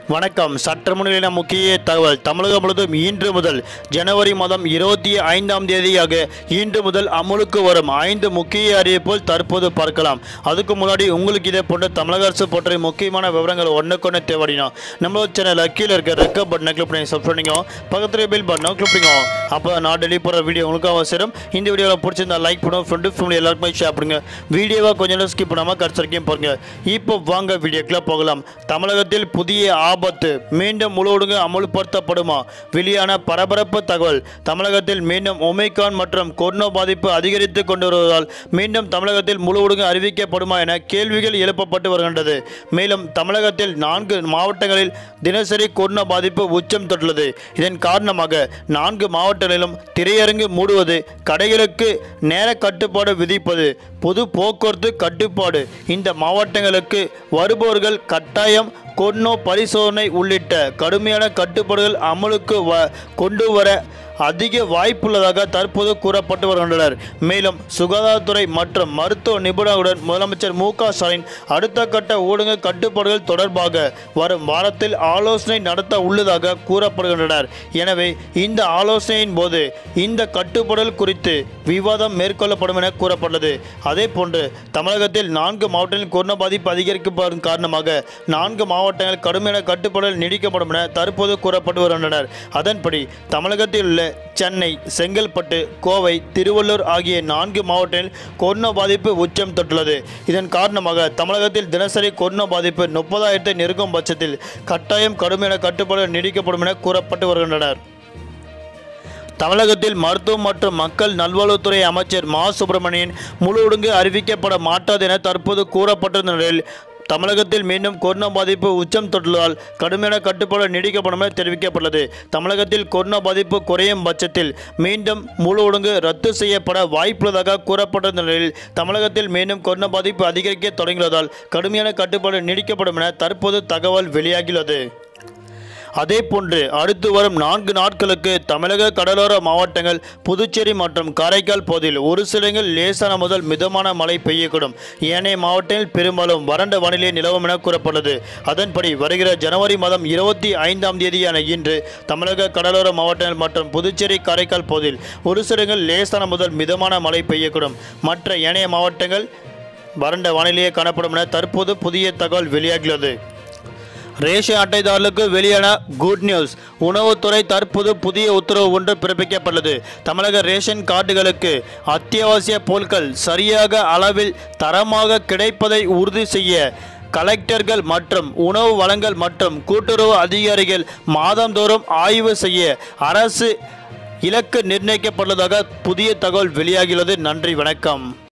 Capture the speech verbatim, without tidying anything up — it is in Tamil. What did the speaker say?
வணக்கம். சற்று முன்னிலையான முக்கிய தகவல். தமிழகம் முழுவதும் இன்று முதல் ஜனவரி மாதம் இருபத்தி ஐந்தாம் தேதியாக இன்று முதல் அமலுக்கு வரும் ஐந்து முக்கிய அறிவிப்புகள் தற்போது பார்க்கலாம். அதுக்கு முன்னாடி உங்களுக்கு இதே போன்ற தமிழக அரசு போன்ற முக்கியமான விவரங்கள் ஒன்றுக்கொன்று தேவைனா நம்மளோட சேனல் கீழே இருக்க ரெக்க பட்டனை கிளிக் பண்ணி சப்ஸ்கிரைப் பண்ணிக்கோ. பக்கத்தில் பில் பட்டனை கிளிக் பண்ணிக்கோ. அப்போ நான் டெலிவரி போகிற வீடியோ உங்களுக்கு அவசியம். இந்த வீடியோவில் பிடிச்சிருந்தா லைக் பண்ணுவோம், ஃப்ரெண்டு ஃபேமிலி எல்லாருக்குமே ஷேர் பண்ணுங்க. வீடியோவை கொஞ்சம் நேரம் ஸ்கிப் பண்ணாமல் கடைசி வரைக்கும் பாருங்க. இப்போ வாங்க வீடியோக்குள்ள போகலாம். தமிழகத்தில் புதிய ஆபத்து மீண்டும் முழுவதும் அமல்படுத்தப்படுமா? வெளியான பரபரப்பு தகவல். தமிழகத்தில் மீண்டும் ஒமைக்ரான் மற்றும் கொரோனா பாதிப்பு அதிகரித்து கொண்டு வருவதால் மீண்டும் தமிழகத்தில் முழுவதும் அறிவிக்கப்படுமா என கேள்விகள் எழுப்பப்பட்டு வருகின்றது. மேலும் தமிழகத்தில் நான்கு மாவட்டங்களில் தினசரி கொரோனா பாதிப்பு உச்சம் தொட்டுள்ளது. இதன் காரணமாக நான்கு மாவட்டங்களிலும் திரையரங்கு மூடுவது, கடைகளுக்கு நேர கட்டுப்பாடு விதிப்பது, பொது போக்குவரத்து கட்டுப்பாடு, இந்த மாவட்டங்களுக்கு வருபவர்கள் கட்டாயம் கொரோனா பரிசோதனை உள்ளிட்ட கடுமையான கட்டுப்பாடுகள் அமலுக்கு கொண்டு வர அதிக வாய்ப்புள்ளதாக தற்போது கூறப்பட்டு வருகின்றனர். மேலும் சுகாதாரத்துறை மற்றும் மருத்துவ நிபுணர்களுடன் முதலமைச்சர் மு க ஸ்டாலின் அடுத்த கட்ட ஊடக கட்டுப்பாடுகள் தொடர்பாக வரும் வாரத்தில் ஆலோசனை நடத்த உள்ளதாக கூறப்படுகின்றனர். எனவே இந்த ஆலோசனையின் போது இந்த கட்டுப்பாடுகள் குறித்து விவாதம் மேற்கொள்ளப்படும் என கூறப்பட்டது. அதே போன்று தமிழகத்தில் நான்கு மாவட்டங்களில் கொரோனா பாதிப்பு அதிகரிக்கப்படும் காரணமாக நான்கு மாவட்டங்கள் கடுமையான கட்டுப்பாடுகள் நீடிக்கப்படும் என தற்போது கூறப்பட்டு வருகின்றனர். அதன்படி தமிழகத்தில் உள்ள சென்னை, செங்கல்பட்டு, கோவை, திருவள்ளூர் ஆகிய நான்கு மாவட்டங்களில் கொரோனா பாதிப்பு உச்சம் தொட்டுள்ளது. இதன் காரணமாக தமிழகத்தில் தினசரி கொரோனா பாதிப்பு முப்பதாயிரத்தை நெருங்கும் பட்சத்தில் கட்டாயம் கடுமையான கட்டுப்பாடுகள் நீடிக்கப்படும் என கூறப்பட்டு வருகின்றனர். தமிழகத்தில் மருத்துவம் மற்றும் மக்கள் நல்வாழ்வுத்துறை அமைச்சர் மா சுப்பிரமணியன் முழு ஒழுங்கு அறிவிக்கப்பட மாட்டாது என தற்போது கூறப்பட்டிருந்த நிலையில் தமிழகத்தில் மீண்டும் கொரோனா பாதிப்பு உச்சம் தொட்டுள்ளதால் கடுமையான கட்டுப்பாடு நீடிக்கப்படும் என தெரிவிக்கப்பட்டுள்ளது. தமிழகத்தில் கொரோனா பாதிப்பு குறையும் பட்சத்தில் மீண்டும் முழு ஒழுங்கு ரத்து செய்யப்பட வாய்ப்புள்ளதாக கூறப்பட்டிருந்த நிலையில் தமிழகத்தில் மீண்டும் கொரோனா பாதிப்பு அதிகரிக்க தொடங்கியுள்ளதால் கடுமையான கட்டுப்பாடு நீடிக்கப்படும் என தற்போது தகவல் வெளியாகியுள்ளது. அதேபோன்று அடுத்து வரும் நான்கு நாட்களுக்கு தமிழக கடலோர மாவட்டங்கள், புதுச்சேரி மற்றும் காரைக்கால் பகுதியில் ஒரு சில இடங்களில் லேசான முதல் மிதமான மழை பெய்யக்கூடும். ஏனைய மாவட்டங்களில் பெரும்பாலும் வறண்ட வானிலை நிலவும் என கூறப்பட்டது. அதன்படி வருகிற ஜனவரி மாதம் இருபத்தி ஐந்தாம் தேதியான இன்று தமிழக கடலோர மாவட்டங்கள் மற்றும் புதுச்சேரி, காரைக்கால் பகுதியில் ஒரு சில இடங்களில் லேசான முதல் மிதமான மழை பெய்யக்கூடும். மற்ற ஏனைய மாவட்டங்கள் வறண்ட வானிலையே காணப்படும் என தற்போது புதிய தகவல் வெளியாகியுள்ளது. ரேஷன் அட்டைதாரர்களுக்கு வெளியான குட் நியூஸ். உணவுத்துறை தற்போது புதிய உத்தரவு ஒன்று பிறப்பிக்கப்பட்டுள்ளது. தமிழக ரேஷன் கார்டுகளுக்கு அத்தியாவசிய பொருட்கள் சரியாக அளவில் தரமாக கிடைப்பதை உறுதி செய்ய கலெக்டர்கள் மற்றும் உணவு வழங்கல் மற்றும் கூட்டுறவு அதிகாரிகள் மாதந்தோறும் ஆய்வு செய்ய அரசு இலக்கு நிர்ணயிக்கப்பட்டுள்ளதாக புதிய தகவல் வெளியாகியுள்ளது. நன்றி, வணக்கம்.